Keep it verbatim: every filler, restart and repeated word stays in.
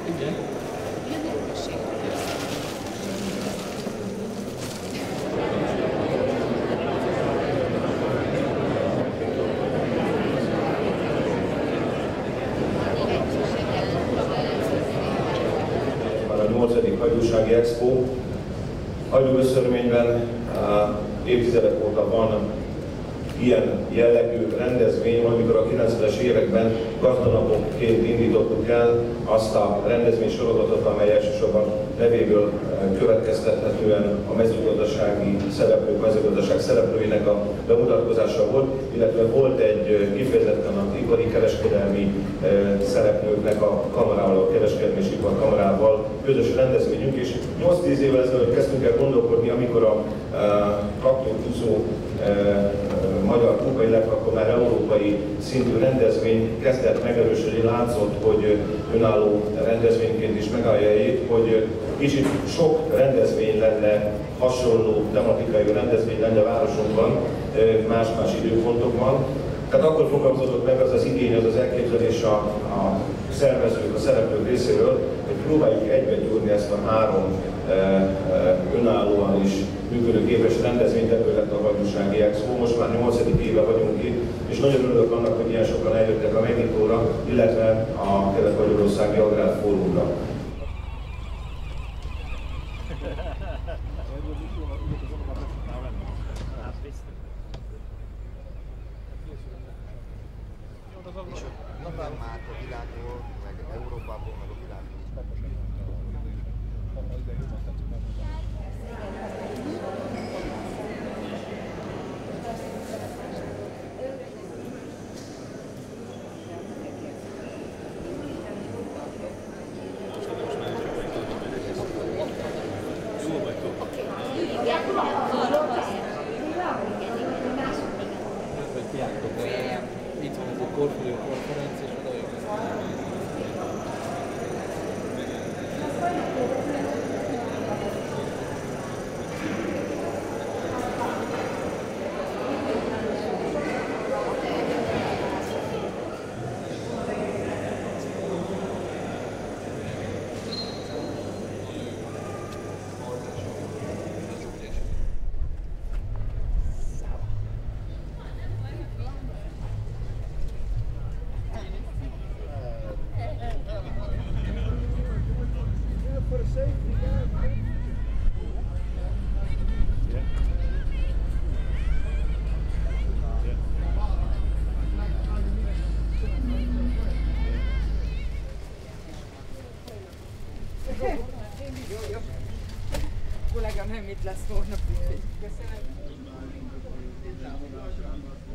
Igen. A nyolcadik Hajdúsági Expo. Hajdúösszörményben évtizedek óta van ilyen jellegű rendezvény, amikor a kilencvenes években gazdanapokként indítottuk el azt a rendezvénysorozatot, amely elsősorban nevéből következtethetően a mezőgazdasági szereplők, mezőgazdaság szereplőinek a bemutatkozása volt, illetve volt egy kifejezetten az ipari kereskedelmi szereplőknek a kamarával, a kereskedelmi és ipar kamarával közös rendezvényünk, és nyolc-tíz évvel ezelőtt kezdtünk el gondolkodni, amikor a traktorhúzó magyar kupa, illetve akkor már európai szintű rendezvény kezdett megerősödni, látszott, hogy önálló rendezvényként is megállja helyét, hogy kicsit sok rendezvény lenne, hasonló tematikai rendezvény lenne a városunkban, más-más időpontokban. Tehát akkor fogalmazódott meg az az igény, az az elképzelés a, a szervezők, a szereplők részéről, hogy próbáljuk egybegyúrni ezt a három e, e, önállóan is működőképes rendezvényt, ebből lett a Hajdúsági Expo. Most már nyolcadik éve vagyunk itt, és nagyon örülök annak, hogy ilyen sokan eljöttek a megnyitóra, illetve a Kelet-Magyarországi Agrárfórumra. Nyilván már a világból, meg Európából, meg a világból. Itt van ez a Portfolio konferencia, és oda jön. Kollégám nem itt lesz holnap, úgyhogy köszönöm.